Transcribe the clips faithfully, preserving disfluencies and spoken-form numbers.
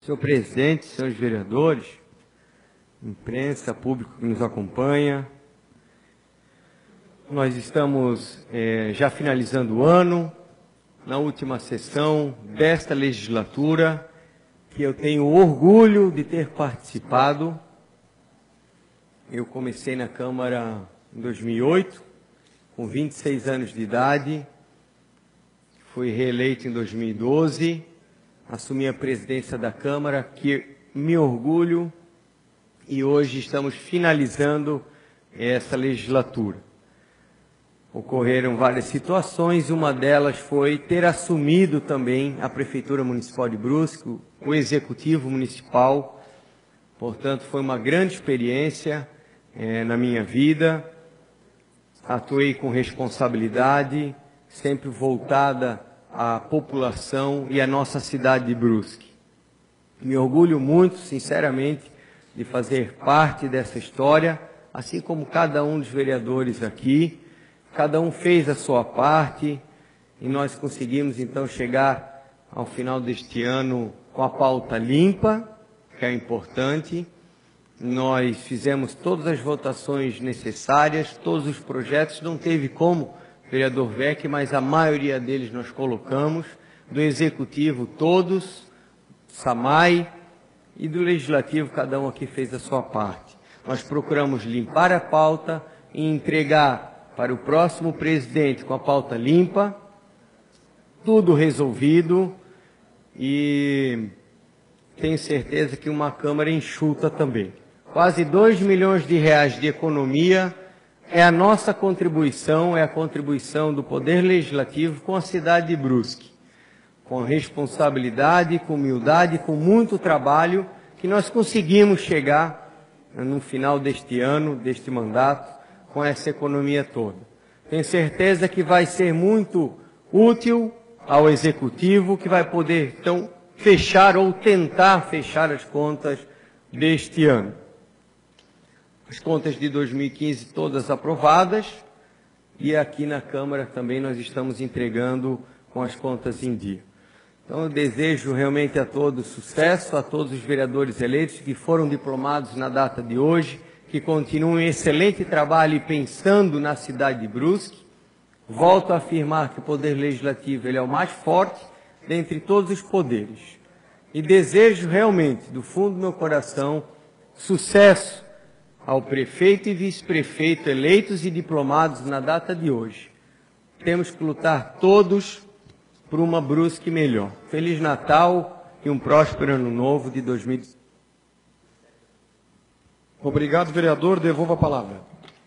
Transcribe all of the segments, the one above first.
Senhor presidente, senhores vereadores, imprensa, público que nos acompanha, nós estamos é, já finalizando o ano, na última sessão desta legislatura, que eu tenho orgulho de ter participado. Eu comecei na Câmara em dois mil e oito, com vinte e seis anos de idade, fui reeleito em dois mil e doze, assumi a presidência da Câmara, que me orgulho, e hoje estamos finalizando essa legislatura. Ocorreram várias situações, uma delas foi ter assumido também a Prefeitura Municipal de Brusque, o Executivo Municipal. Portanto, foi uma grande experiência é, na minha vida. Atuei com responsabilidade, sempre voltada à população e à nossa cidade de Brusque. Me orgulho muito, sinceramente, de fazer parte dessa história, assim como cada um dos vereadores aqui. Cada um fez a sua parte e nós conseguimos então chegar ao final deste ano com a pauta limpa, que é importante. Nós fizemos todas as votações necessárias, todos os projetos, não teve como, vereador Vec, mas a maioria deles nós colocamos, do Executivo todos, SAMAI, e do Legislativo cada um aqui fez a sua parte. Nós procuramos limpar a pauta e entregar para o próximo presidente com a pauta limpa, tudo resolvido, e tenho certeza que uma Câmara enxuta também. Quase dois milhões de reais de economia é a nossa contribuição, é a contribuição do Poder Legislativo com a cidade de Brusque. Com responsabilidade, com humildade, com muito trabalho, que nós conseguimos chegar no final deste ano, deste mandato, com essa economia toda. Tenho certeza que vai ser muito útil ao Executivo, que vai poder, então, fechar ou tentar fechar as contas deste ano. As contas de dois mil e quinze todas aprovadas, e aqui na Câmara também nós estamos entregando com as contas em dia. Então eu desejo realmente a todos sucesso, a todos os vereadores eleitos que foram diplomados na data de hoje, que continuam um excelente trabalho e pensando na cidade de Brusque. Volto a afirmar que o Poder Legislativo ele é o mais forte dentre todos os poderes. E desejo realmente, do fundo do meu coração, sucesso ao prefeito e vice-prefeito eleitos e diplomados na data de hoje. Temos que lutar todos por uma Brusque melhor. Feliz Natal e um próspero Ano Novo de dois mil e dezesseis. Obrigado, vereador. Devolvo a palavra.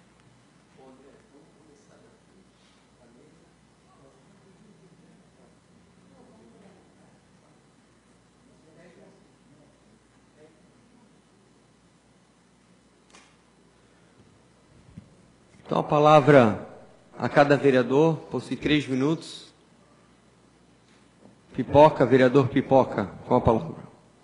Então, a palavra a cada vereador, possui três minutos. Pipoca, vereador Pipoca, com a palavra.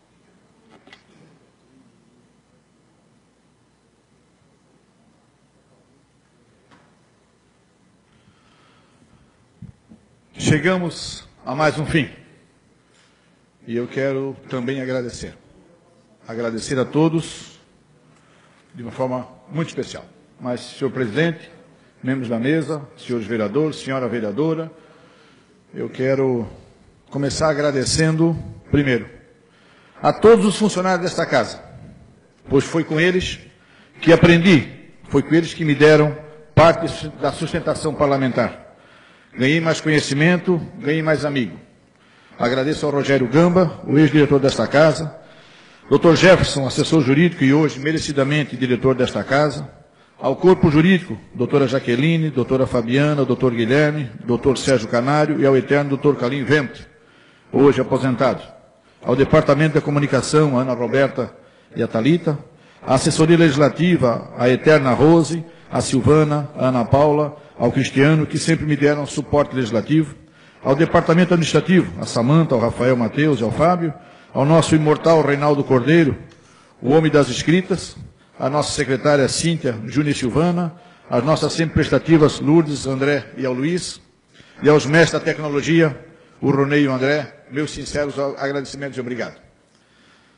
Chegamos a mais um fim. E eu quero também agradecer. Agradecer a todos de uma forma muito especial. Mas, senhor presidente, membros da mesa, senhores vereadores, senhora vereadora, eu quero começar agradecendo, primeiro, a todos os funcionários desta casa, pois foi com eles que aprendi, foi com eles que me deram parte da sustentação parlamentar. Ganhei mais conhecimento, ganhei mais amigo. Agradeço ao Rogério Gamba, o ex-diretor desta casa, doutor Jefferson, assessor jurídico e hoje merecidamente diretor desta casa, ao corpo jurídico, doutora Jaqueline, doutora Fabiana, doutor Guilherme, doutor Sérgio Canário e ao eterno doutor Calim Vento, hoje aposentado. Ao departamento da comunicação, a Ana Roberta e a Thalita, a assessoria legislativa, a eterna Rose, a Silvana, a Ana Paula, ao Cristiano, que sempre me deram suporte legislativo, ao departamento administrativo, a Samanta, ao Rafael Mateus e ao Fábio, ao nosso imortal Reinaldo Cordeiro, o homem das escritas, a nossa secretária Cíntia, Júnior e Silvana, as nossas sempre prestativas Lourdes, André e ao Luiz, e aos mestres da tecnologia, o Ronei e o André, meus sinceros agradecimentos e obrigado.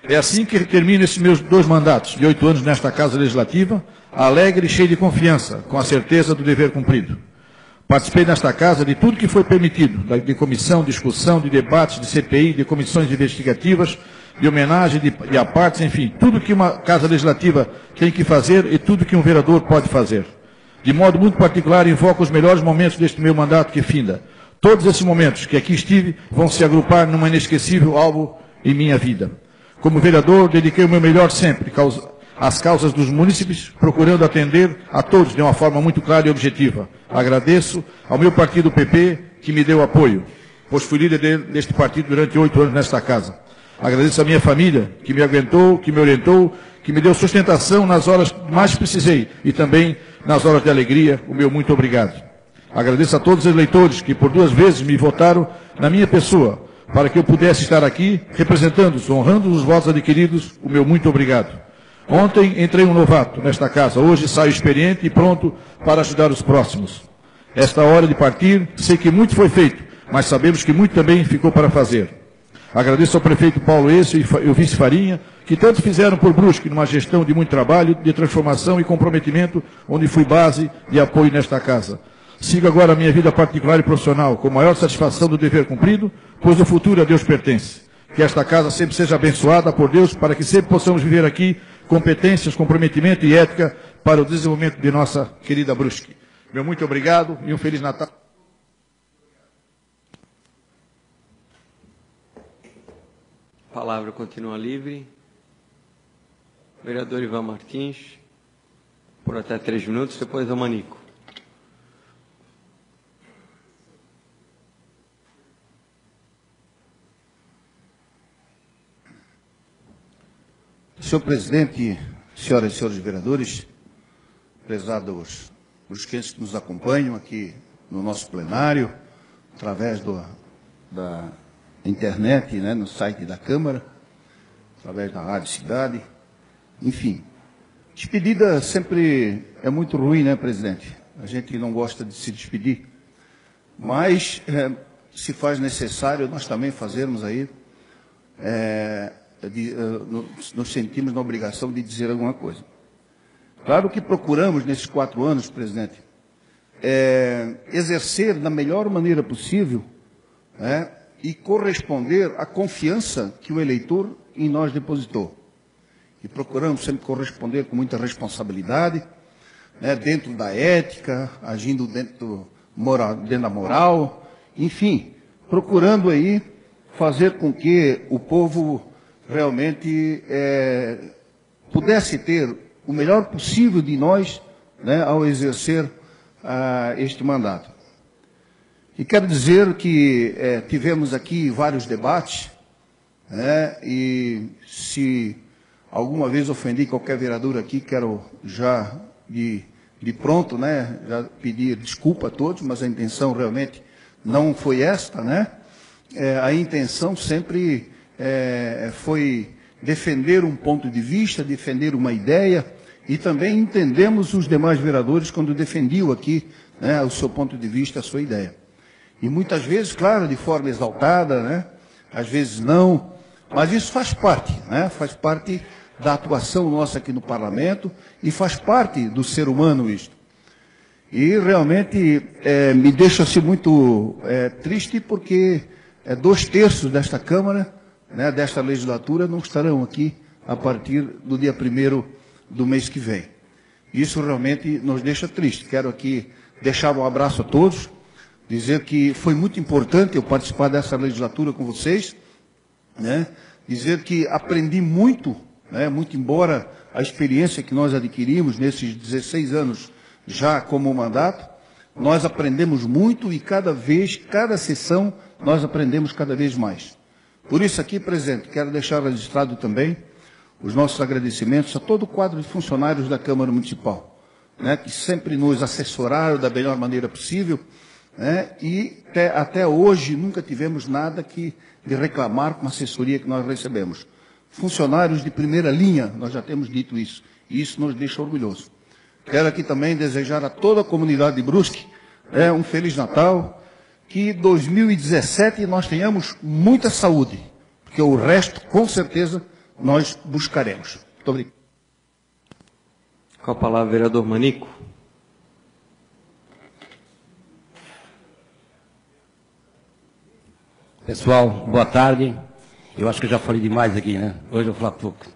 É assim que termino esses meus dois mandatos, de oito anos nesta Casa Legislativa, alegre e cheio de confiança, com a certeza do dever cumprido. Participei nesta Casa de tudo que foi permitido, de comissão, discussão, de debates, de C P I, de comissões investigativas, de homenagem, de, de apartes, enfim, tudo que uma Casa Legislativa tem que fazer e tudo que um vereador pode fazer. De modo muito particular, invoco os melhores momentos deste meu mandato que finda. Todos esses momentos que aqui estive vão se agrupar numa inesquecível algo em minha vida. Como vereador, dediquei o meu melhor sempre às causas dos munícipes, procurando atender a todos de uma forma muito clara e objetiva. Agradeço ao meu partido P P, que me deu apoio, pois fui líder deste partido durante oito anos nesta casa. Agradeço à minha família, que me aguentou, que me orientou, que me deu sustentação nas horas que mais precisei e também nas horas de alegria. O meu muito obrigado. Agradeço a todos os eleitores que por duas vezes me votaram na minha pessoa, para que eu pudesse estar aqui representando-os, honrando os votos adquiridos. O meu muito obrigado. Ontem entrei um novato nesta casa, hoje saio experiente e pronto para ajudar os próximos. Esta hora de partir, sei que muito foi feito, mas sabemos que muito também ficou para fazer. Agradeço ao prefeito Paulo Êcio e ao vice Farinha, que tanto fizeram por Brusque numa gestão de muito trabalho, de transformação e comprometimento, onde fui base de apoio nesta casa. Sigo agora a minha vida particular e profissional, com maior satisfação do dever cumprido, pois o futuro a Deus pertence. Que esta casa sempre seja abençoada por Deus, para que sempre possamos viver aqui competências, comprometimento e ética para o desenvolvimento de nossa querida Brusque. Meu muito obrigado e um Feliz Natal. A palavra continua livre. Vereador Ivan Martins, por até três minutos, depois o Manico. Senhor presidente, senhoras e senhores vereadores, prezados brusquenses que nos acompanham aqui no nosso plenário, através do, da internet, né, no site da Câmara, através da Rádio Cidade, enfim. Despedida sempre é muito ruim, né, presidente? A gente não gosta de se despedir, mas é, se faz necessário nós também fazermos aí, é, de, uh, nos sentimos na obrigação de dizer alguma coisa. Claro que procuramos, nesses quatro anos, presidente, é, exercer da melhor maneira possível, é, e corresponder à confiança que o eleitor em nós depositou. E procuramos sempre corresponder com muita responsabilidade, né, dentro da ética, agindo dentro, moral, dentro da moral, enfim, procurando aí fazer com que o povo realmente é, pudesse ter o melhor possível de nós, né, ao exercer ah, este mandato. E quero dizer que é, tivemos aqui vários debates, né, e se alguma vez ofendi qualquer vereador aqui, quero já de, de pronto, né, já pedir desculpa a todos, mas a intenção realmente não foi esta, né? É, a intenção sempre é, foi defender um ponto de vista, defender uma ideia, e também entendemos os demais vereadores quando defendiam aqui, né, o seu ponto de vista, a sua ideia. E muitas vezes, claro, de forma exaltada, né, às vezes não, mas isso faz parte, né, faz parte da atuação nossa aqui no Parlamento e faz parte do ser humano isto. E realmente é, me deixa assim muito é, triste porque é, dois terços desta Câmara, né, desta legislatura, não estarão aqui a partir do dia primeiro do mês que vem. Isso realmente nos deixa triste. Quero aqui deixar um abraço a todos, dizer que foi muito importante eu participar dessa legislatura com vocês, né, dizer que aprendi muito, né, muito embora a experiência que nós adquirimos nesses dezesseis anos já como mandato, nós aprendemos muito e cada vez, cada sessão, nós aprendemos cada vez mais. Por isso aqui, presidente, quero deixar registrado também os nossos agradecimentos a todo o quadro de funcionários da Câmara Municipal, né, que sempre nos assessoraram da melhor maneira possível, né, e até, até hoje nunca tivemos nada que, de reclamar com a assessoria que nós recebemos. Funcionários de primeira linha, nós já temos dito isso, e isso nos deixa orgulhosos. Quero aqui também desejar a toda a comunidade de Brusque, né, um Feliz Natal, que em dois mil e dezessete nós tenhamos muita saúde, porque o resto, com certeza, nós buscaremos. Muito obrigado. Com a palavra, vereador Manico. Pessoal, boa tarde. Eu acho que eu já falei demais aqui, né? Hoje eu vou falar pouco.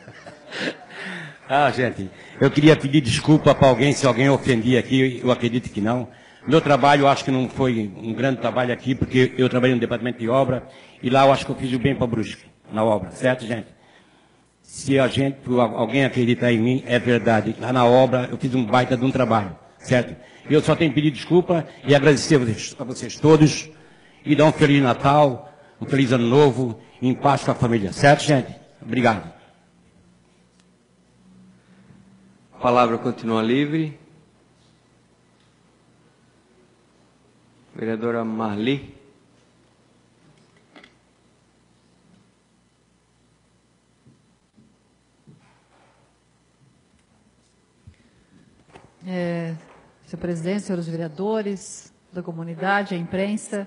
Ah, gente, eu queria pedir desculpa para alguém, se alguém ofendia aqui, eu acredito que não. Meu trabalho, eu acho que não foi um grande trabalho aqui, porque eu trabalhei no departamento de obra, e lá eu acho que eu fiz o bem para Brusque, na obra, certo, gente? Se a gente, alguém acreditar em mim, é verdade. Lá na obra, eu fiz um baita de um trabalho, certo? Eu só tenho que pedir desculpa e agradecer a vocês, a vocês todos, e dar um Feliz Natal, um Feliz Ano Novo, em paz com a família, certo, gente? Obrigado. A palavra continua livre. Vereadora Marli. É, senhor presidente, senhores vereadores, da comunidade, a imprensa,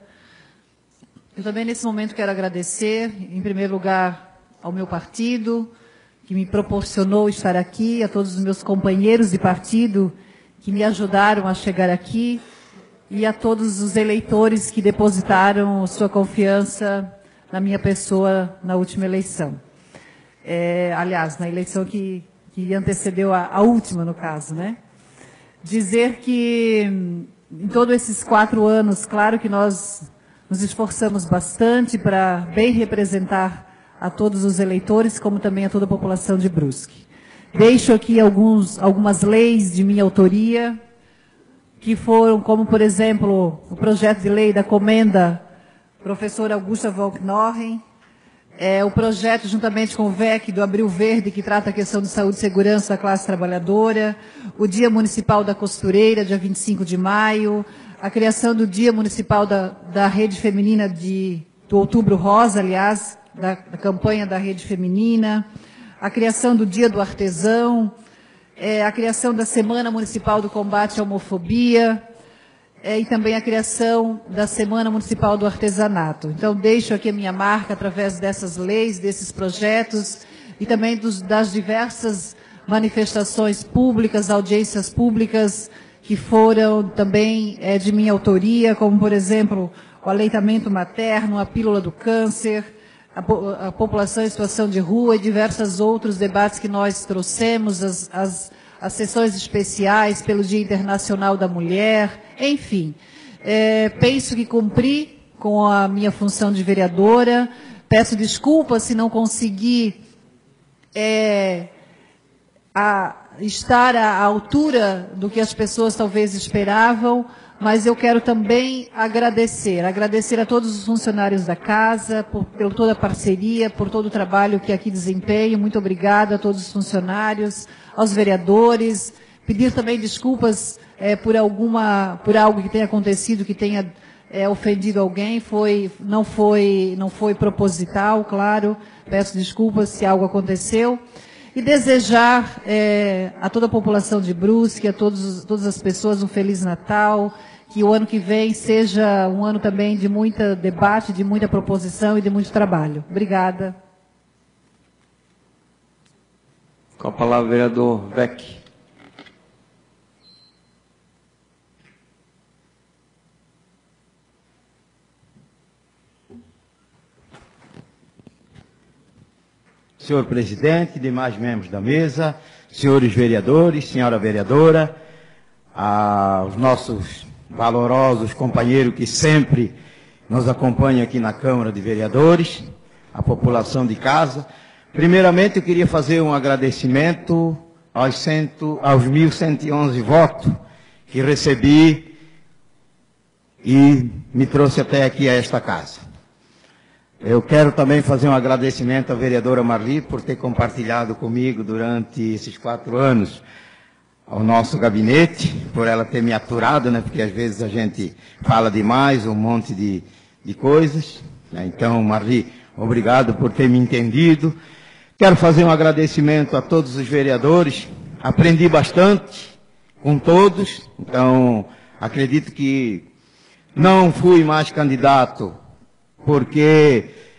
eu também nesse momento quero agradecer, em primeiro lugar, ao meu partido, que me proporcionou estar aqui, a todos os meus companheiros de partido que me ajudaram a chegar aqui e a todos os eleitores que depositaram sua confiança na minha pessoa na última eleição. É, aliás, na eleição que, que antecedeu a, a última, no caso, né? Dizer que em todos esses quatro anos, claro que nós nos esforçamos bastante para bem representar a todos os eleitores, como também a toda a população de Brusque. Deixo aqui alguns, algumas leis de minha autoria, que foram, como, por exemplo, o projeto de lei da comenda professora Augusta Volknorren, é, o projeto, juntamente com o V E C, do Abril Verde, que trata a questão de saúde e segurança da classe trabalhadora, o Dia Municipal da Costureira, dia vinte e cinco de maio, a criação do Dia Municipal da, da Rede Feminina de, do Outubro Rosa, aliás, Da, da campanha da Rede Feminina, a criação do Dia do Artesão, é, a criação da Semana Municipal do Combate à Homofobia, é, e também a criação da Semana Municipal do Artesanato. Então, deixo aqui a minha marca através dessas leis, desses projetos, e também dos, das diversas manifestações públicas, audiências públicas, que foram também é, de minha autoria, como, por exemplo, o aleitamento materno, a pílula do câncer, A, a população em situação de rua e diversos outros debates que nós trouxemos, as, as, as sessões especiais pelo Dia Internacional da Mulher, enfim. É, penso que cumpri com a minha função de vereadora, peço desculpas se não consegui é, a, estar à altura do que as pessoas talvez esperavam, mas eu quero também agradecer, agradecer a todos os funcionários da casa, por, por toda a parceria, por todo o trabalho que aqui desempenho. Muito obrigada a todos os funcionários, aos vereadores. Pedir também desculpas é, por, alguma, por algo que tenha acontecido, que tenha é, ofendido alguém. Foi, não, foi, não foi proposital, claro. Peço desculpas se algo aconteceu. E desejar é, a toda a população de Brusque, a todos, todas as pessoas um Feliz Natal, que o ano que vem seja um ano também de muito debate, de muita proposição e de muito trabalho. Obrigada. Com a palavra, vereador Beck. Senhor presidente, demais membros da mesa, senhores vereadores, senhora vereadora, aos nossos valorosos companheiros que sempre nos acompanham aqui na Câmara de Vereadores, a população de casa. Primeiramente, eu queria fazer um agradecimento aos, cento, aos mil cento e onze votos que recebi e me trouxe até aqui a esta casa. Eu quero também fazer um agradecimento à vereadora Marli por ter compartilhado comigo durante esses quatro anos ao nosso gabinete, por ela ter me aturado, né, porque às vezes a gente fala demais, um monte de, de coisas. Né? Então, Marli, obrigado por ter me entendido. Quero fazer um agradecimento a todos os vereadores, aprendi bastante com todos, então acredito que não fui mais candidato porque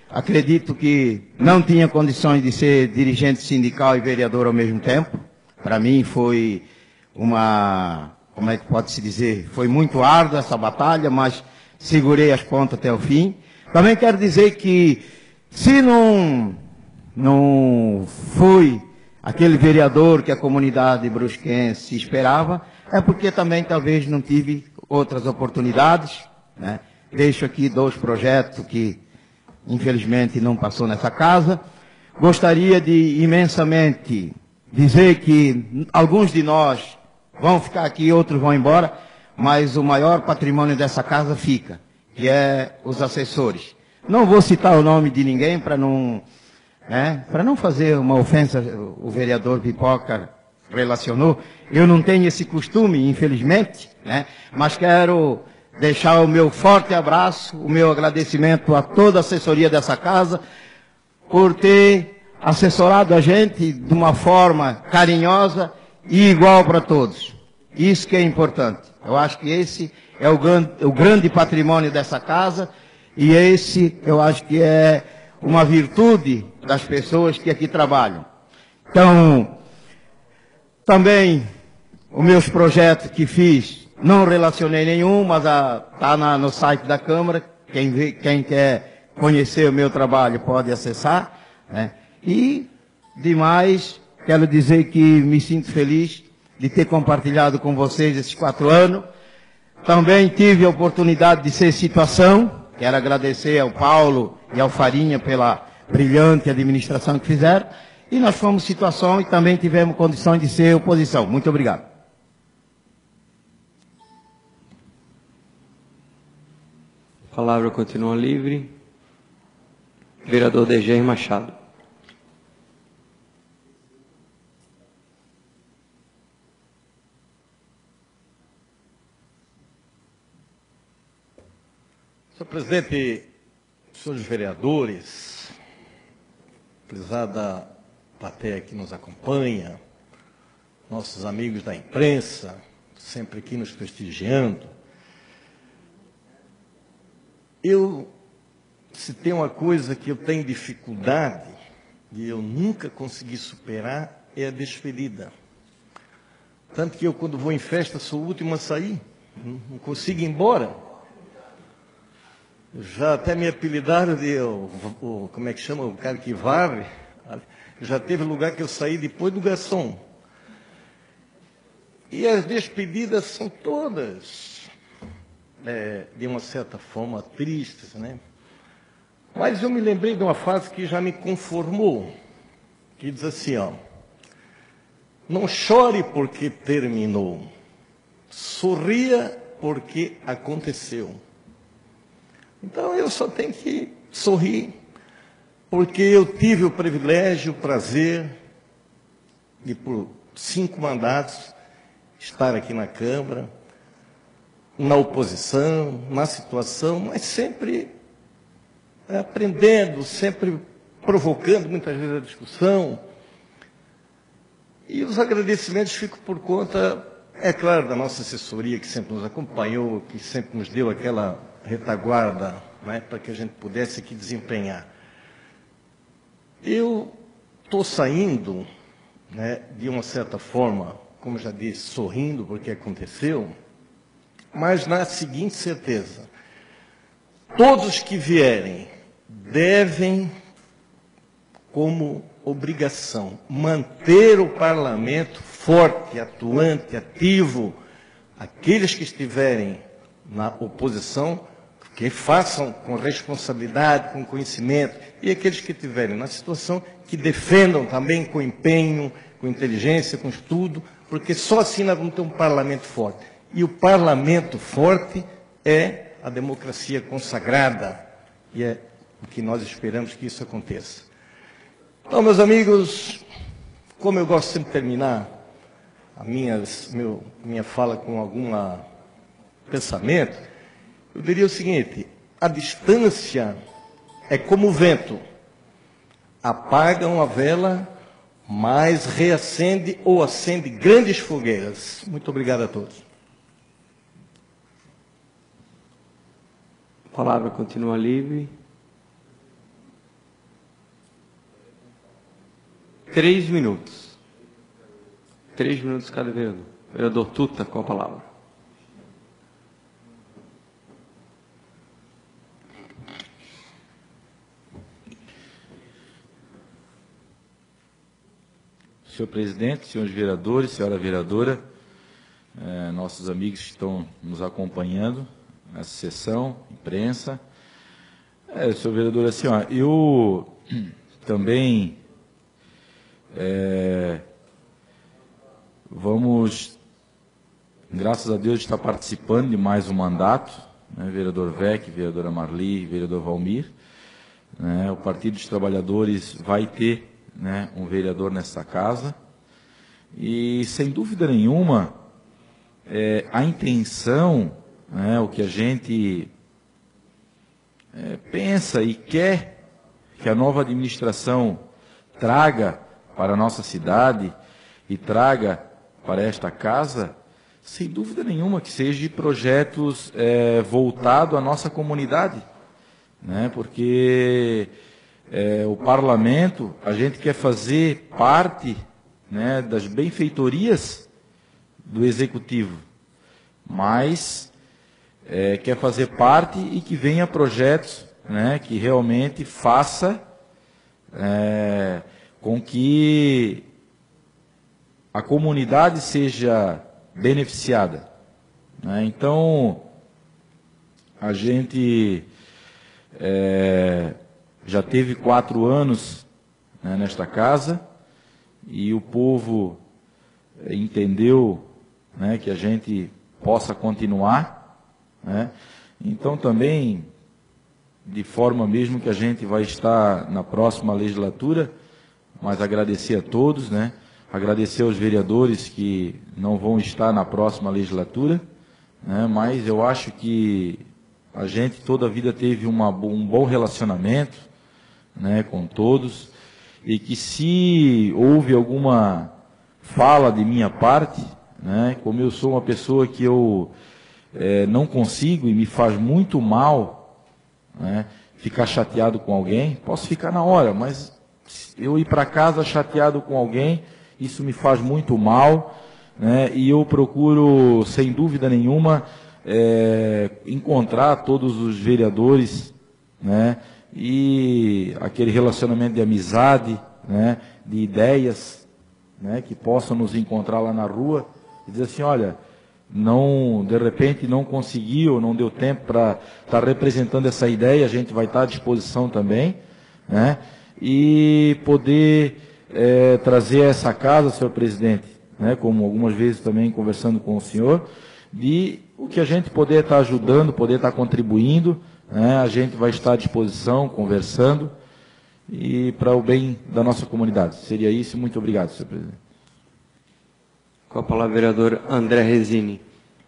acredito que não tinha condições de ser dirigente sindical e vereador ao mesmo tempo. Para mim foi uma, como é que pode se dizer, foi muito árdua essa batalha, mas segurei as pontas até o fim. Também quero dizer que se não, não fui aquele vereador que a comunidade brusquense esperava, é porque também talvez não tive outras oportunidades, né? Deixo aqui dois projetos que infelizmente não passou nessa casa. Gostaria de imensamente dizer que alguns de nós vão ficar aqui, outros vão embora, mas o maior patrimônio dessa casa fica, que é os assessores. Não vou citar o nome de ninguém para não, né, para não fazer uma ofensa. O vereador Pipoca relacionou. Eu não tenho esse costume, infelizmente, né, mas quero deixar o meu forte abraço, o meu agradecimento a toda a assessoria dessa casa por ter assessorado a gente de uma forma carinhosa e igual para todos. Isso que é importante. Eu acho que esse é o grande, o grande patrimônio dessa casa e esse eu acho que é uma virtude das pessoas que aqui trabalham. Então, também os meus projetos que fiz, não relacionei nenhum, mas está no site da Câmara. Quem, vê, quem quer conhecer o meu trabalho pode acessar, né? E, demais, quero dizer que me sinto feliz de ter compartilhado com vocês esses quatro anos. Também tive a oportunidade de ser situação. Quero agradecer ao Paulo e ao Farinha pela brilhante administração que fizeram. E nós fomos situação e também tivemos condições de ser oposição. Muito obrigado. A palavra continua livre. Vereador Dejair Machado. Senhor presidente, senhores vereadores, prezada plateia que nos acompanha, nossos amigos da imprensa, sempre aqui nos prestigiando, eu, se tem uma coisa que eu tenho dificuldade e eu nunca consegui superar, é a despedida. Tanto que eu, quando vou em festa, sou o último a sair, não consigo ir embora. Já até me apelidaram de, o, o, como é que chama, o cara que varre, já teve lugar que eu saí depois do garçom. E as despedidas são todas, é, de uma certa forma, tristes, né? Mas eu me lembrei de uma frase que já me conformou, que diz assim, ó, não chore porque terminou, sorria porque aconteceu. Então eu só tenho que sorrir, porque eu tive o privilégio, o prazer de, por cinco mandatos, estar aqui na Câmara, na oposição, na situação, mas sempre aprendendo, sempre provocando muitas vezes a discussão. E os agradecimentos ficam por conta, é claro, da nossa assessoria que sempre nos acompanhou, que sempre nos deu aquela retaguarda, né, para que a gente pudesse aqui desempenhar. Eu estou saindo, né, de uma certa forma, como já disse, sorrindo porque aconteceu, mas na seguinte certeza, todos que vierem devem, como obrigação, manter o parlamento forte, atuante, ativo. Aqueles que estiverem na oposição, que façam com responsabilidade, com conhecimento, e aqueles que estiverem na situação, que defendam também com empenho, com inteligência, com estudo, porque só assim nós vamos ter um parlamento forte. E o parlamento forte é a democracia consagrada, e é o que nós esperamos que isso aconteça. Então, meus amigos, como eu gosto sempre de terminar a minhas, meu, minha fala com algum pensamento, eu diria o seguinte, a distância é como o vento, apaga uma vela, mas reacende ou acende grandes fogueiras. Muito obrigado a todos. A palavra continua livre. três minutos. Três minutos cada vereador. Vereador Tuta, com a palavra. Senhor presidente, senhores vereadores, senhora vereadora, eh, nossos amigos que estão nos acompanhando nessa sessão, imprensa. É, senhor vereador, assim, ó, eu também é, vamos, graças a Deus, estar participando de mais um mandato, né, vereador Vec, vereadora Marli, vereador Valmir. Né, o Partido dos Trabalhadores vai ter, né, um vereador nessa casa, e sem dúvida nenhuma é, a intenção, né, o que a gente é, pensa e quer que a nova administração traga para a nossa cidade e traga para esta casa, sem dúvida nenhuma que seja projetos é, voltados à nossa comunidade, né, porque É, o parlamento, a gente quer fazer parte, né, das benfeitorias do executivo, mas é, quer fazer parte e que venha projetos, né, que realmente faça é, com que a comunidade seja beneficiada. Né? Então, a gente é, já teve quatro anos, né, nesta casa, e o povo entendeu, né, que a gente possa continuar, né? Então também, de forma mesmo que a gente vai estar na próxima legislatura, mas agradecer a todos, né? Agradecer aos vereadores que não vão estar na próxima legislatura, né? Mas eu acho que a gente toda a vida teve uma, um bom relacionamento, né, com todos, e que se houve alguma fala de minha parte, né, como eu sou uma pessoa que eu é, não consigo e me faz muito mal, né, ficar chateado com alguém, posso ficar na hora, mas eu ir para casa chateado com alguém, isso me faz muito mal, né, e eu procuro, sem dúvida nenhuma, é, encontrar todos os vereadores, né, e aquele relacionamento de amizade, né, de ideias, né, que possam nos encontrar lá na rua e dizer assim, olha, não, de repente não conseguiu, não deu tempo para estar tá representando essa ideia, a gente vai estar tá à disposição também, né, e poder é, trazer a essa casa, senhor presidente, né, como algumas vezes também conversando com o senhor, de o que a gente poder estar tá ajudando, poder estar tá contribuindo, né, a gente vai estar à disposição, conversando, e para o bem da nossa comunidade. Seria isso. Muito obrigado, senhor presidente. Com a palavra, vereador André Resini.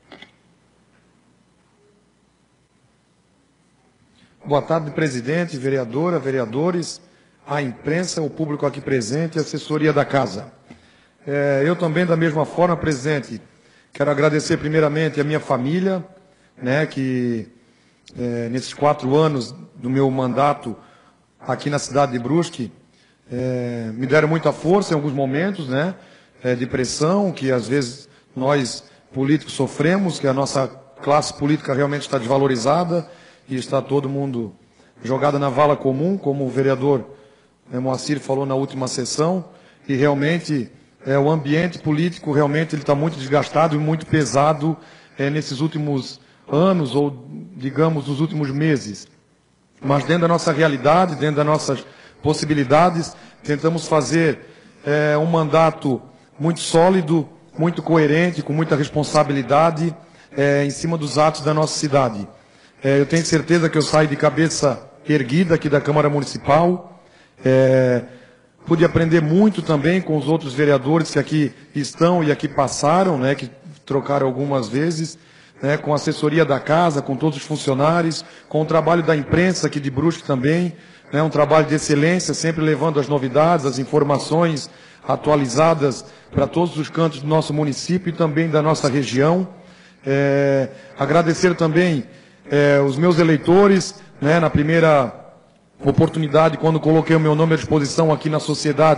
Boa tarde, presidente, vereadora, vereadores, a imprensa, o público aqui presente e a assessoria da casa. É, eu também, da mesma forma, presidente, quero agradecer primeiramente a minha família, né, que É, nesses quatro anos do meu mandato aqui na cidade de Brusque, é, me deram muita força em alguns momentos, né, é, de pressão, que às vezes nós políticos sofremos, que a nossa classe política realmente está desvalorizada e está todo mundo jogado na vala comum, como o vereador é, Moacir falou na última sessão, e realmente é, o ambiente político realmente ele está muito desgastado e muito pesado é, nesses últimos anos, ou digamos, nos últimos meses. Mas dentro da nossa realidade, dentro das nossas possibilidades, tentamos fazer é, um mandato muito sólido, muito coerente, com muita responsabilidade é, em cima dos atos da nossa cidade. É, eu tenho certeza que eu saio de cabeça erguida aqui da Câmara Municipal. É, pude aprender muito também com os outros vereadores que aqui estão e aqui passaram, né, que trocaram algumas vezes, né, com a assessoria da casa, com todos os funcionários, com o trabalho da imprensa aqui de Brusque também, né, um trabalho de excelência, sempre levando as novidades, as informações atualizadas para todos os cantos do nosso município e também da nossa região. É, agradecer também é, os meus eleitores, né, na primeira oportunidade, quando coloquei o meu nome à disposição aqui na sociedade,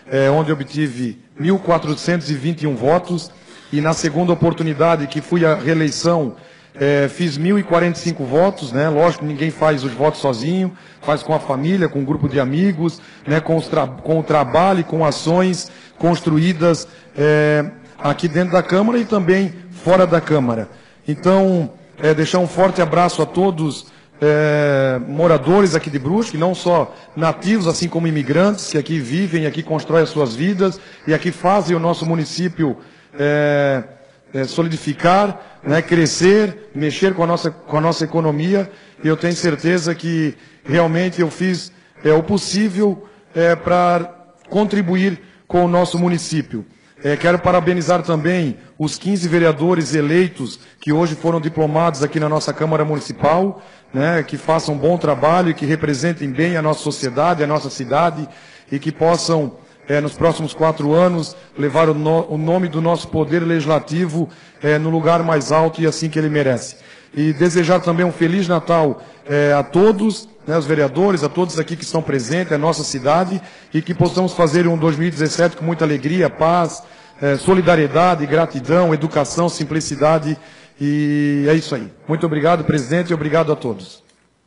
é, onde obtive mil quatrocentos e vinte e um votos, e na segunda oportunidade, que fui à reeleição, é, fiz mil e quarenta e cinco votos, né? Lógico, ninguém faz os votos sozinho, faz com a família, com um grupo de amigos, né? com, os tra com o trabalho e com ações construídas é, aqui dentro da Câmara e também fora da Câmara. Então, é, deixar um forte abraço a todos é, moradores aqui de Brusque, não só nativos, assim como imigrantes, que aqui vivem, aqui constroem as suas vidas e aqui fazem o nosso município é, é, solidificar, né, crescer, mexer com a nossa, com a nossa economia. E eu tenho certeza que realmente eu fiz é, o possível é, para contribuir com o nosso município. É, quero parabenizar também os quinze vereadores eleitos que hoje foram diplomados aqui na nossa Câmara Municipal, né, que façam um bom trabalho e que representem bem a nossa sociedade, a nossa cidade e que possam, é, nos próximos quatro anos, levar o, no, o nome do nosso poder legislativo é, no lugar mais alto e assim que ele merece. E desejar também um Feliz Natal é, a todos, né, os vereadores, a todos aqui que estão presentes, a nossa cidade, e que possamos fazer um dois mil e dezessete com muita alegria, paz, é, solidariedade, gratidão, educação, simplicidade, e é isso aí. Muito obrigado, presidente, e obrigado a todos.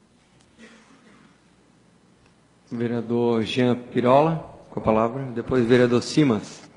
Vereador Jean Pirola, com a palavra, depois vereador Simas.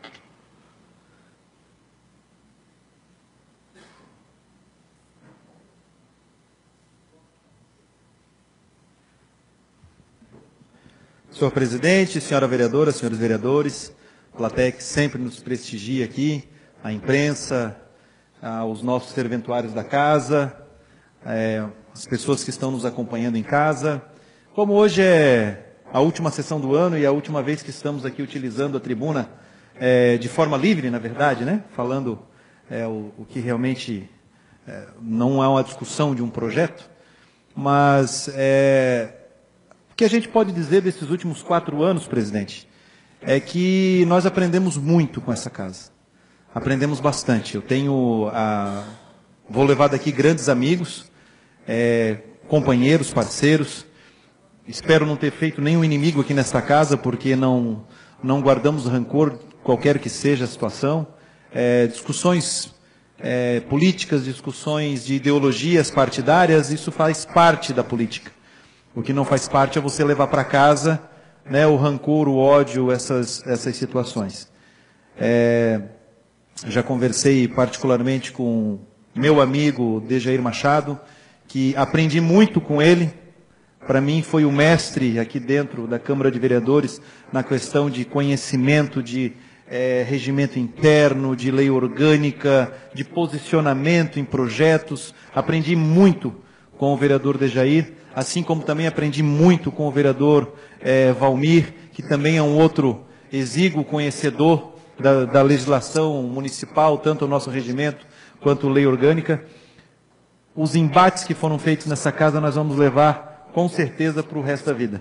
Senhor presidente, senhora vereadora, senhores vereadores, plateia que sempre nos prestigia aqui, a imprensa, os nossos serventuários da casa, é, as pessoas que estão nos acompanhando em casa. Como hoje é a última sessão do ano e a última vez que estamos aqui utilizando a tribuna é, de forma livre, na verdade, né? Falando é, o, o que realmente é, não é uma discussão de um projeto, mas é, o que a gente pode dizer desses últimos quatro anos, presidente, é que nós aprendemos muito com essa casa. Aprendemos bastante. Eu tenho, a, vou levar daqui grandes amigos, é, companheiros, parceiros. Espero não ter feito nenhum inimigo aqui nesta casa, porque não, não guardamos rancor, qualquer que seja a situação. É, discussões é, políticas, discussões de ideologias partidárias, isso faz parte da política. O que não faz parte é você levar para casa, né, o rancor, o ódio, essas, essas situações. É, já conversei particularmente com meu amigo Dejair Machado, que aprendi muito com ele. Para mim foi o mestre aqui dentro da Câmara de Vereadores na questão de conhecimento de é, regimento interno, de lei orgânica, de posicionamento em projetos. Aprendi muito com o vereador Dejair, assim como também aprendi muito com o vereador é, Valmir, que também é um outro exíguo conhecedor da, da legislação municipal, tanto o nosso regimento quanto lei orgânica. Os embates que foram feitos nessa casa nós vamos levar com certeza para o resto da vida.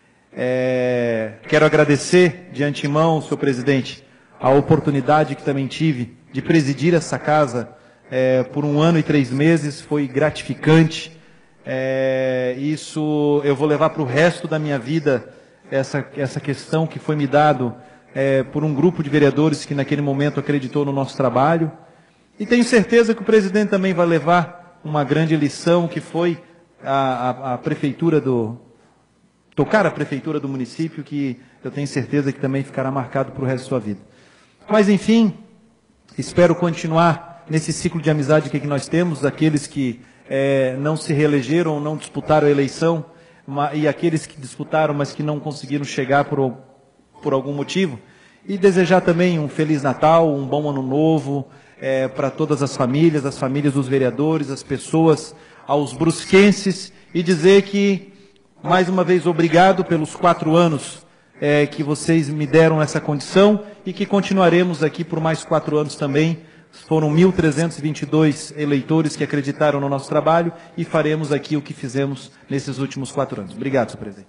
É, quero agradecer de antemão, senhor presidente, a oportunidade que também tive de presidir essa casa é, por um ano e três meses, foi gratificante. É, isso eu vou levar para o resto da minha vida, essa, essa questão que foi me dado é, por um grupo de vereadores que naquele momento acreditou no nosso trabalho. E tenho certeza que o presidente também vai levar uma grande lição, que foi a, a, a prefeitura do... tocar a prefeitura do município, que eu tenho certeza que também ficará marcado para o resto da sua vida. Mas, enfim, espero continuar nesse ciclo de amizade que, que nós temos, aqueles que é, não se reelegeram, não disputaram a eleição, e aqueles que disputaram, mas que não conseguiram chegar por, por algum motivo. E desejar também um Feliz Natal, um bom Ano Novo, é, para todas as famílias, as famílias dos vereadores, as pessoas, aos brusquenses, e dizer que, mais uma vez, obrigado pelos quatro anos é, que vocês me deram essa condição e que continuaremos aqui por mais quatro anos também. Foram mil trezentos e vinte e dois eleitores que acreditaram no nosso trabalho e faremos aqui o que fizemos nesses últimos quatro anos. Obrigado, senhor presidente.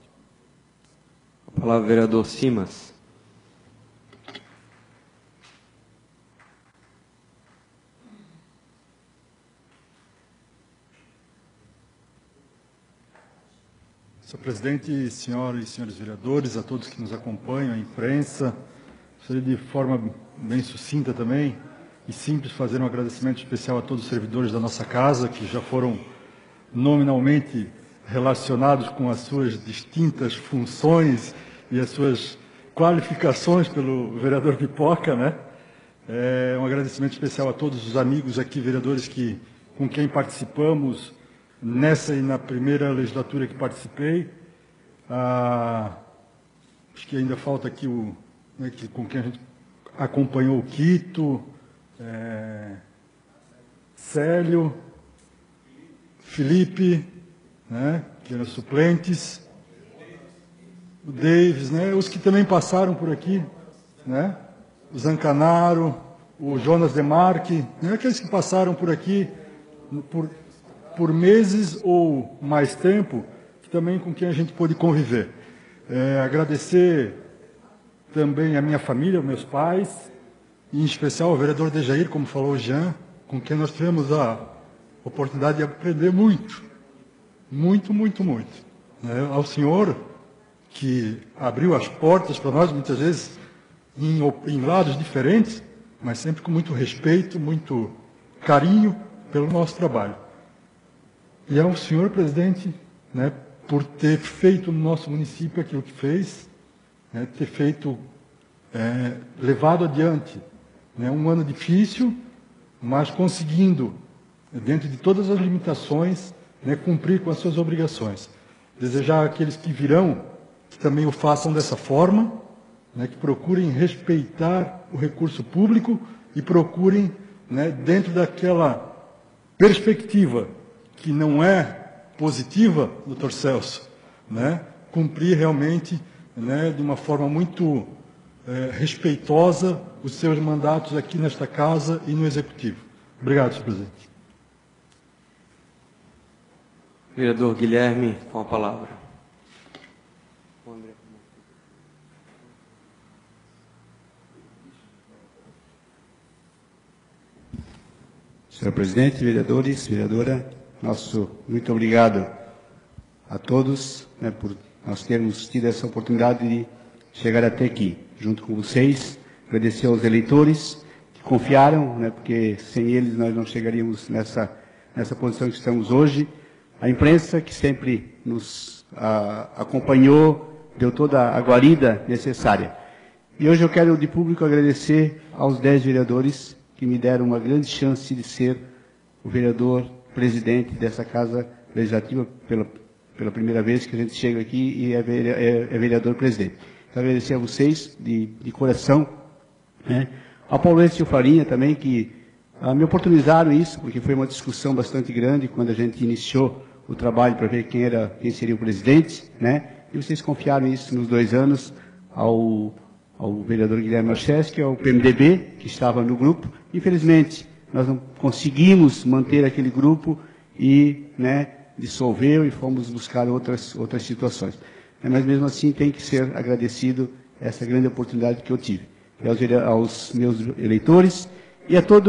A palavra, vereador Simas. Senhor presidente, senhoras e senhores vereadores, a todos que nos acompanham, a imprensa, Gostaria de forma bem sucinta também e simples fazer um agradecimento especial a todos os servidores da nossa casa, que já foram nominalmente relacionados com as suas distintas funções e as suas qualificações pelo vereador Pipoca, né? É, um agradecimento especial a todos os amigos aqui, vereadores, que, com quem participamos nessa e na primeira legislatura que participei. Ah, acho que ainda falta aqui o, né, que, com quem a gente acompanhou o Quito, é, Célio, Felipe, né, que eram suplentes, o Davis, né, os que também passaram por aqui, né, o Zancanaro, o Jonas Demarque, né, aqueles que passaram por aqui por, por meses ou mais tempo, que também com quem a gente pôde conviver. É, agradecer também a minha família, meus pais, e em especial ao vereador Dejair, como falou o Jean, com quem nós tivemos a oportunidade de aprender muito, muito, muito, muito. É, ao senhor, que abriu as portas para nós, muitas vezes, em, em lados diferentes, mas sempre com muito respeito, muito carinho pelo nosso trabalho. E ao senhor presidente, né, por ter feito no nosso município aquilo que fez, né, ter feito, é, levado adiante, né, um ano difícil, mas conseguindo, dentro de todas as limitações, né, cumprir com as suas obrigações. Desejar àqueles que virão que também o façam dessa forma, né, que procurem respeitar o recurso público e procurem, né, dentro daquela perspectiva que não é positiva, doutor Celso, né, cumprir realmente, né, de uma forma muito é, respeitosa os seus mandatos aqui nesta casa e no Executivo. Obrigado, senhor presidente. Vereador Guilherme, com a palavra. Senhor presidente, vereadores, vereadora, nosso muito obrigado a todos, né, por nós termos tido essa oportunidade de chegar até aqui, junto com vocês. Agradecer aos eleitores que confiaram, né, porque sem eles nós não chegaríamos nessa, nessa posição que estamos hoje. A imprensa, que sempre nos a, acompanhou, deu toda a guarida necessária. E hoje eu quero, de público, agradecer aos dez vereadores que me deram uma grande chance de ser o vereador presidente dessa Casa Legislativa pela, pela primeira vez que a gente chega aqui e é, é, é vereador presidente. Quero agradecer a vocês de, de coração, né? Ao Paulencio Farinha também, que ah, me oportunizaram isso, porque foi uma discussão bastante grande quando a gente iniciou o trabalho para ver quem, era, quem seria o presidente, né? E vocês confiaram isso nos dois anos ao, ao vereador Guilherme Marcheski, ao P M D B, que estava no grupo. Infelizmente, nós não conseguimos manter aquele grupo e, né, dissolveu e fomos buscar outras, outras situações. Mas mesmo assim tem que ser agradecido essa grande oportunidade que eu tive. E aos, aos meus eleitores e a toda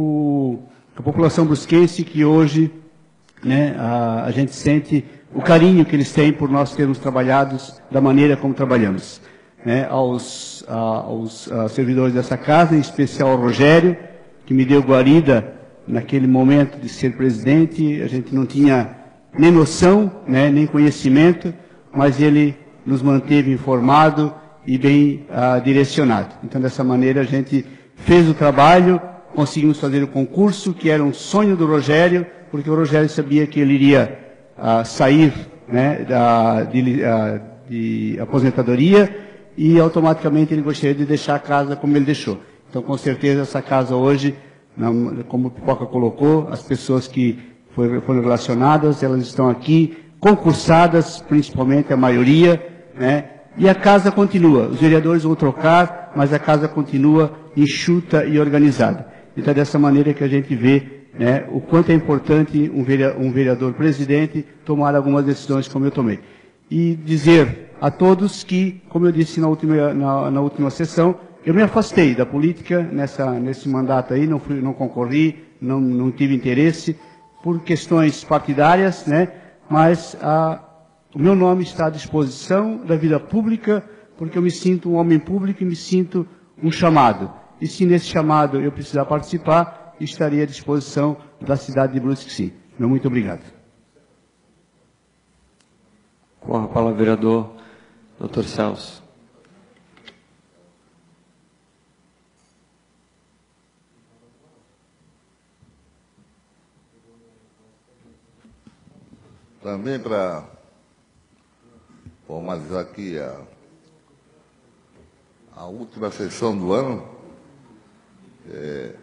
a população brusquense que hoje, né, a, a gente sente o carinho que eles têm por nós termos trabalhado da maneira como trabalhamos. Né, aos, a, aos a servidores dessa casa, em especial ao Rogério, que me deu guarida naquele momento de ser presidente. A gente não tinha nem noção, né, nem conhecimento, mas ele nos manteve informado e bem ah, direcionado. Então, dessa maneira, a gente fez o trabalho, conseguimos fazer o concurso, que era um sonho do Rogério, porque o Rogério sabia que ele iria ah, sair, né, da, de, ah, de aposentadoria e automaticamente ele gostaria de deixar a casa como ele deixou. Então, com certeza, essa casa hoje, como o Pipoca colocou, as pessoas que foram relacionadas, elas estão aqui, concursadas, principalmente a maioria, né? E a casa continua. Os vereadores vão trocar, mas a casa continua enxuta e organizada. Então, é dessa maneira que a gente vê, né, o quanto é importante um vereador, um vereador presidente tomar algumas decisões como eu tomei. E dizer a todos que, como eu disse na última, na, na última sessão, eu me afastei da política nessa, nesse mandato aí, não, fui, não concorri, não, não tive interesse, por questões partidárias, né? Mas a, o meu nome está à disposição da vida pública, porque eu me sinto um homem público e me sinto um chamado. E se nesse chamado eu precisar participar, estaria à disposição da cidade de Brusque. Meu muito obrigado. Com a palavra, vereador doutor Celso. Também para formalizar aqui a, a última sessão do ano, é,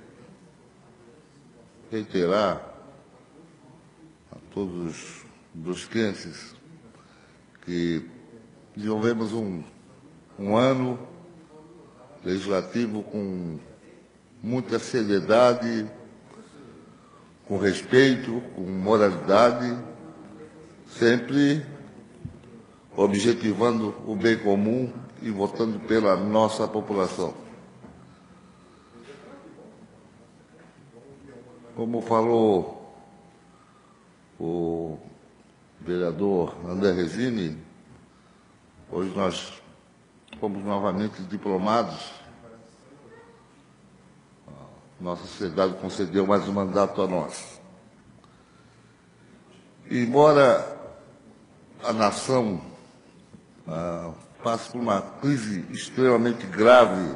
reiterar a todos os brusquenses que desenvolvemos um, um ano legislativo com muita seriedade, com respeito, com moralidade, sempre objetivando o bem comum e votando pela nossa população. Como falou o vereador André Resini, hoje nós fomos novamente diplomados. Nossa sociedade concedeu mais um mandato a nós. E, embora a nação ah, passe por uma crise extremamente grave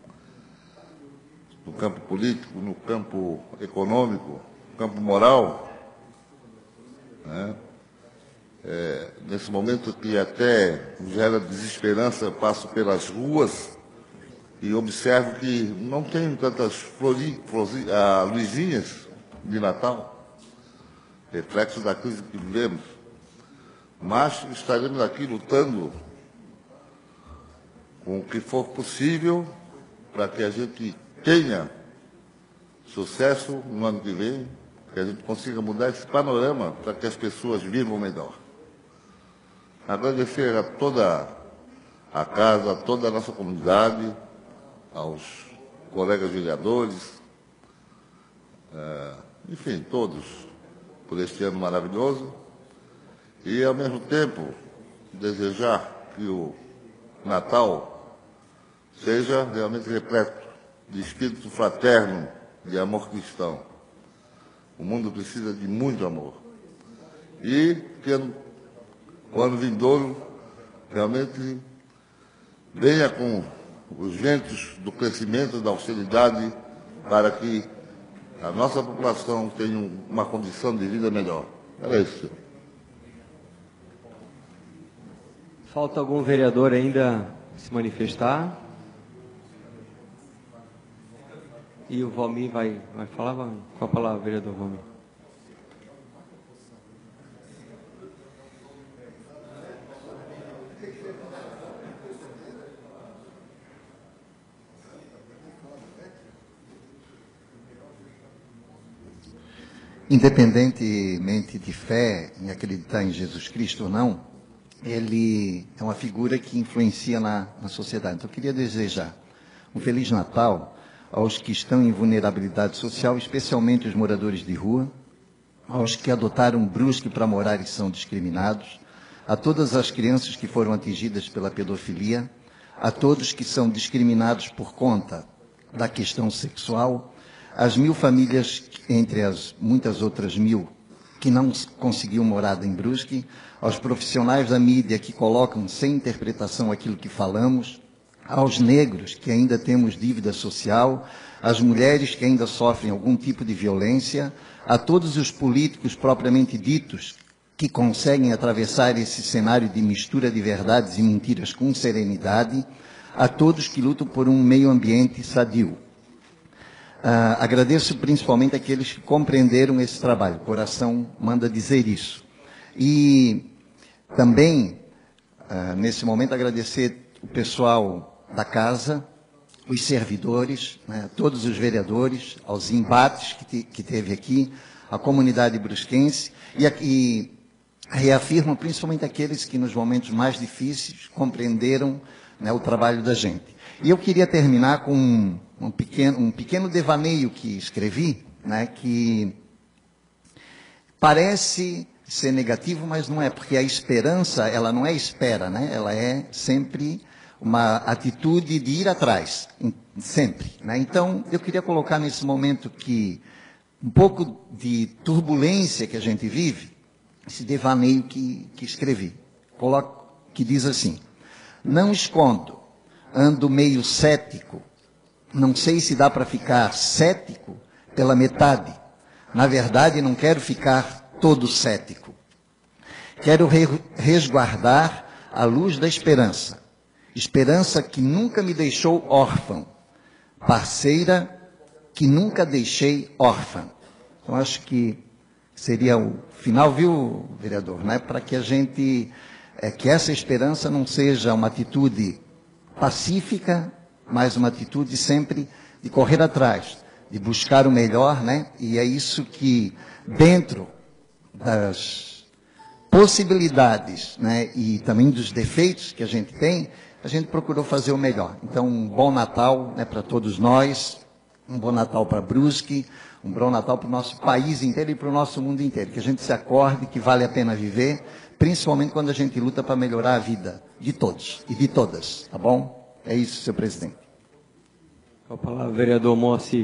no campo político, no campo econômico, no campo moral, né? É, nesse momento que até gera desesperança, passo pelas ruas e observo que não tem tantas flori, flori, ah, luzinhas de Natal, reflexo da crise que vivemos, mas estaremos aqui lutando com o que for possível para que a gente tenha sucesso no ano que vem, que a gente consiga mudar esse panorama para que as pessoas vivam melhor. Agradecer a toda a casa, a toda a nossa comunidade, aos colegas vereadores, é, enfim, todos, por este ano maravilhoso. E, ao mesmo tempo, desejar que o Natal seja realmente repleto de espírito fraterno, de amor cristão. O mundo precisa de muito amor. E que o ano vindouro realmente venha com os ventos do crescimento, da austeridade, para que a nossa população tenha uma condição de vida melhor. Era isso. Falta algum vereador ainda se manifestar? E o Valmir vai, vai falar? Vai. Com a palavra, vereador Valmir. Independentemente de fé, em acreditar em Jesus Cristo ou não, ele é uma figura que influencia na, na sociedade. Então, eu queria desejar um Feliz Natal aos que estão em vulnerabilidade social, especialmente os moradores de rua, aos que adotaram Brusque para morar e são discriminados, a todas as crianças que foram atingidas pela pedofilia, a todos que são discriminados por conta da questão sexual, as mil famílias, entre as muitas outras mil, que não conseguiam morada em Brusque, aos profissionais da mídia que colocam sem interpretação aquilo que falamos, aos negros que ainda temos dívida social, às mulheres que ainda sofrem algum tipo de violência, a todos os políticos propriamente ditos que conseguem atravessar esse cenário de mistura de verdades e mentiras com serenidade, a todos que lutam por um meio ambiente sadio. Uh, agradeço principalmente àqueles que compreenderam esse trabalho. O coração manda dizer isso. E também, uh, nesse momento, agradecer o pessoal da casa, os servidores, né, todos os vereadores, aos embates que, te, que teve aqui, a comunidade brusquense, e, e reafirmo principalmente aqueles que nos momentos mais difíceis compreenderam, né, o trabalho da gente. E eu queria terminar com um, um, pequeno, um pequeno devaneio que escrevi, né, que parece ser negativo, mas não é, porque a esperança, ela não é espera, né, ela é sempre uma atitude de ir atrás, sempre, né? Então, eu queria colocar nesse momento que um pouco de turbulência que a gente vive, esse devaneio que, que escrevi, coloco, que diz assim: não escondo, ando meio cético, não sei se dá para ficar cético pela metade. Na verdade, não quero ficar todo cético. Quero re resguardar a luz da esperança. Esperança que nunca me deixou órfão. Parceira que nunca deixei órfã. Então, acho que seria o final, viu, vereador, né? Para que a gente, é, que essa esperança não seja uma atitude pacífica, mas uma atitude sempre de correr atrás, de buscar o melhor, né? E é isso que, dentro das possibilidades, né, e também dos defeitos que a gente tem, a gente procurou fazer o melhor. Então, um bom Natal, né, para todos nós, um bom Natal para Brusque, um bom Natal para o nosso país inteiro e para o nosso mundo inteiro. Que a gente se acorde que vale a pena viver, principalmente quando a gente luta para melhorar a vida de todos e de todas, tá bom? É isso, senhor presidente. Com a palavra, vereador Moacir.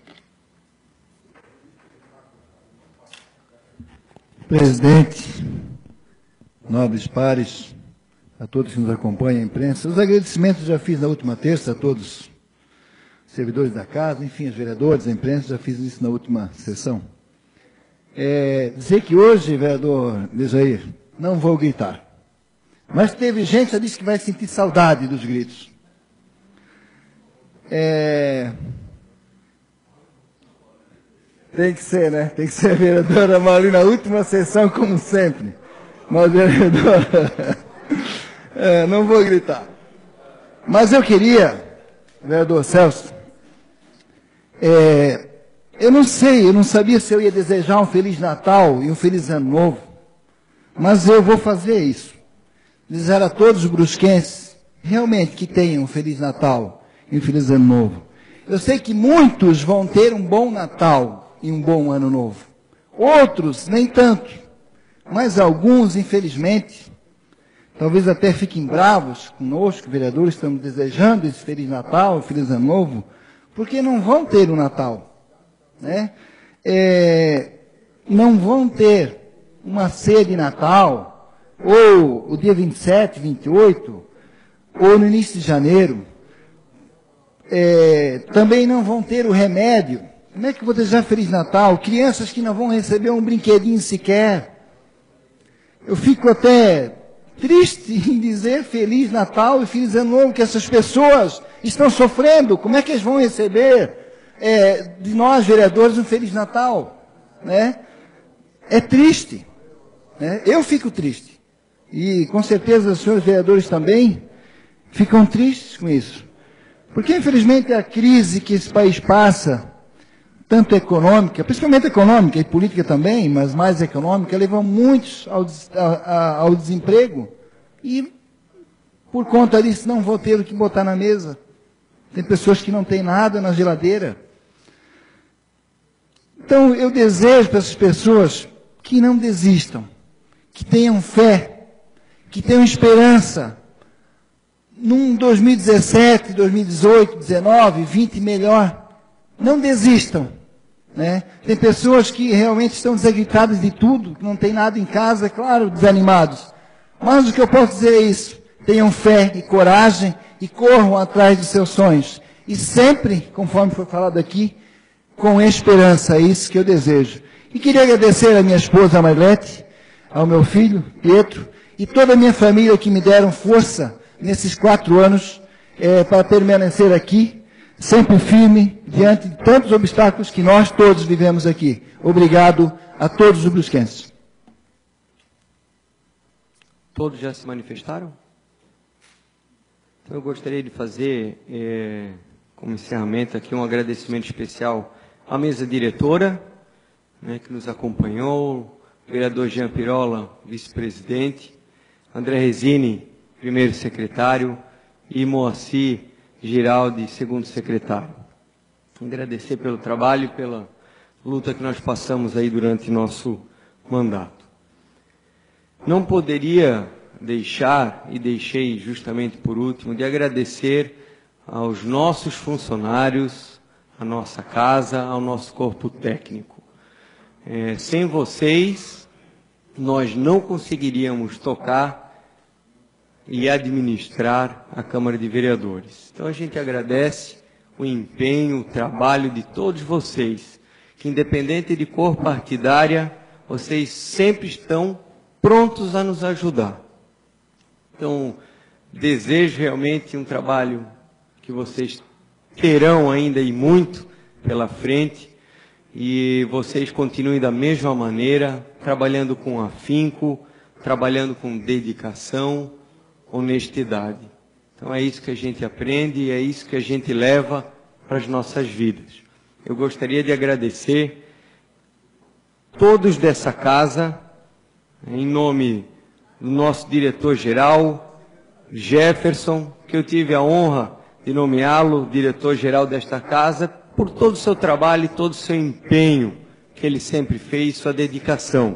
Presidente, nobres pares, a todos que nos acompanham, a imprensa, os agradecimentos já fiz na última terça a todos os servidores da casa, enfim, os vereadores, a imprensa, já fiz isso na última sessão. É, dizer que hoje, vereador Dejair, não vou gritar, mas teve gente que já disse que vai sentir saudade dos gritos. É, tem que ser, né? Tem que ser a vereadora Marli na última sessão, como sempre. Mas, vereadora, é, não vou gritar. Mas eu queria, vereador Celso, é, eu não sei, eu não sabia se eu ia desejar um Feliz Natal e um Feliz Ano Novo, mas eu vou fazer isso. Desejar a todos os brusquenses, realmente, que tenham um Feliz Natal e um Feliz Ano Novo. Eu sei que muitos vão ter um bom Natal e um bom Ano Novo. Outros, nem tanto. Mas alguns, infelizmente, talvez até fiquem bravos conosco, vereadores, estamos desejando esse Feliz Natal e Feliz Ano Novo, porque não vão ter o Natal, né? É, não vão ter uma ceia de Natal, ou o dia vinte e sete, vinte e oito, ou no início de janeiro. É, também não vão ter o remédio. Como é que eu vou desejar Feliz Natal? Crianças que não vão receber um brinquedinho sequer. Eu fico até triste em dizer Feliz Natal e Feliz Ano Novo, que essas pessoas estão sofrendo. Como é que eles vão receber é, de nós, vereadores, um Feliz Natal? Né? É triste. Né? Eu fico triste. E com certeza os senhores vereadores também ficam tristes com isso. Porque, infelizmente, a crise que esse país passa, tanto econômica, principalmente econômica e política também, mas mais econômica, leva muitos ao, a, ao desemprego e, por conta disso, não vou ter o que botar na mesa. Tem pessoas que não têm nada na geladeira. Então, eu desejo para essas pessoas que não desistam, que tenham fé, que tenham esperança, num dois mil e dezessete, dois mil e dezoito, dezenove, vinte melhor. Não desistam. Né? Tem pessoas que realmente estão desagritadas de tudo, que não tem nada em casa, é claro, desanimados. Mas o que eu posso dizer é isso. Tenham fé e coragem e corram atrás dos seus sonhos. E sempre, conforme foi falado aqui, com esperança, é isso que eu desejo. E queria agradecer à minha esposa Marlete, ao meu filho, Pietro, e toda a minha família que me deram força nesses quatro anos é, para permanecer aqui, sempre firme, diante de tantos obstáculos que nós todos vivemos aqui. Obrigado a todos os brusquenses. Todos já se manifestaram? Então eu gostaria de fazer, é, como encerramento aqui, um agradecimento especial à mesa diretora, né, que nos acompanhou, o vereador Jean Pirola, vice-presidente, André Resini, primeiro secretário, e Moacir Giraldi, segundo secretário. Agradecer pelo trabalho e pela luta que nós passamos aí durante nosso mandato. Não poderia deixar, e deixei justamente por último, de agradecer aos nossos funcionários, à nossa casa, ao nosso corpo técnico. É, sem vocês, nós não conseguiríamos tocar e administrar a Câmara de Vereadores. Então a gente agradece o empenho, o trabalho de todos vocês, que independente de cor partidária, vocês sempre estão prontos a nos ajudar. Então, desejo realmente um trabalho que vocês terão ainda e muito pela frente, e vocês continuem da mesma maneira, trabalhando com afinco, trabalhando com dedicação, honestidade. Então é isso que a gente aprende e é isso que a gente leva para as nossas vidas. Eu gostaria de agradecer todos dessa casa, em nome do nosso diretor-geral, Jefferson, que eu tive a honra de nomeá-lo diretor-geral desta casa, por todo o seu trabalho e todo o seu empenho que ele sempre fez, sua dedicação.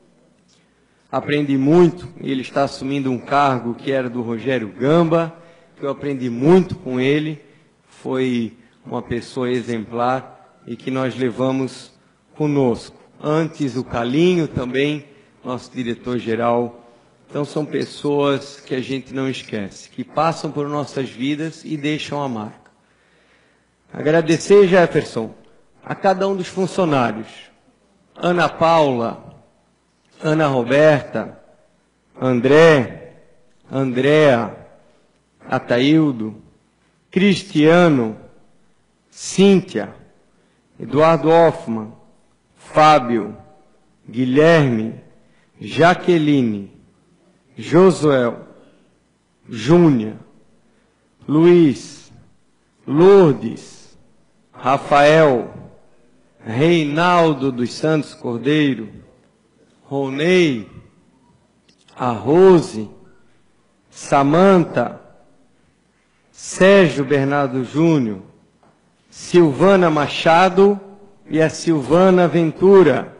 Aprendi muito, e ele está assumindo um cargo que era do Rogério Gamba, que eu aprendi muito com ele, foi uma pessoa exemplar e que nós levamos conosco. Antes o Calinho também, nosso diretor-geral. Então são pessoas que a gente não esquece, que passam por nossas vidas e deixam a marca. Agradecer, Jefferson, a cada um dos funcionários. Ana Paula, Ana Roberta, André, Andréa, Ataíldo, Cristiano, Cíntia, Eduardo Hoffmann, Fábio, Guilherme, Jaqueline, Josuel, Júnia, Luiz, Lourdes, Rafael, Reinaldo dos Santos Cordeiro, Ronei, a Rose, Samanta, Sérgio Bernardo Júnior, Silvana Machado e a Silvana Ventura,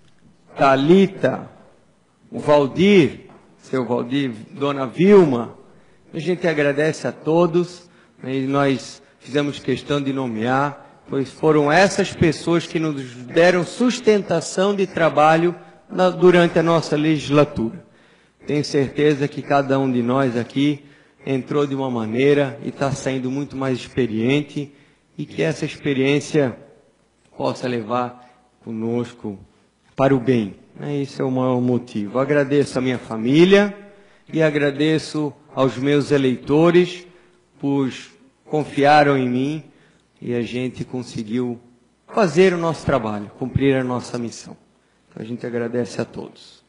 Thalita, o Valdir, seu Valdir, Dona Vilma. A gente agradece a todos, e nós fizemos questão de nomear, pois foram essas pessoas que nos deram sustentação de trabalho na, durante a nossa legislatura. Tenho certeza que cada um de nós aqui entrou de uma maneira e está saindo muito mais experiente, e que essa experiência possa levar conosco para o bem. Esse é o maior motivo. Agradeço a minha família e agradeço aos meus eleitores, pois confiaram em mim e a gente conseguiu fazer o nosso trabalho, cumprir a nossa missão. Então a gente agradece a todos.